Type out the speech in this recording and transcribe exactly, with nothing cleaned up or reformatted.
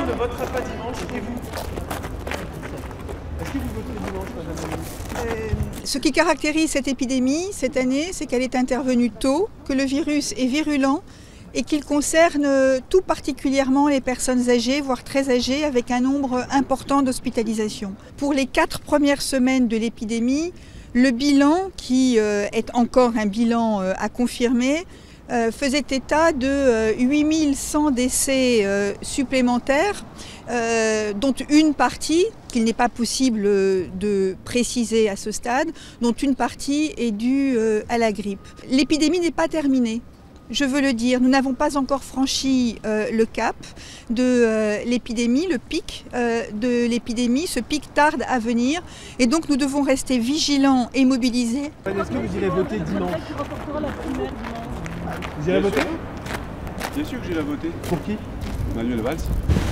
ne votera pas dimanche, et vous? Est-ce que vous voterez dimanche, madame? Euh, ce qui caractérise cette épidémie cette année, c'est qu'elle est intervenue tôt, que le virus est virulent et qu'il concerne tout particulièrement les personnes âgées, voire très âgées, avec un nombre important d'hospitalisations. Pour les quatre premières semaines de l'épidémie, le bilan, qui euh, est encore un bilan euh, à confirmer, euh, faisait état de euh, huit mille cent décès euh, supplémentaires, euh, dont une partie, qu'il n'est pas possible de préciser à ce stade, dont une partie est due euh, à la grippe. L'épidémie n'est pas terminée. Je veux le dire, nous n'avons pas encore franchi euh, le cap de euh, l'épidémie, le pic euh, de l'épidémie. Ce pic tarde à venir et donc nous devons rester vigilants et mobilisés. Est-ce que vous irez voter dimanche? Vous irez voter? Bien sûr que j'irai voter. Pour qui? Manuel Valls.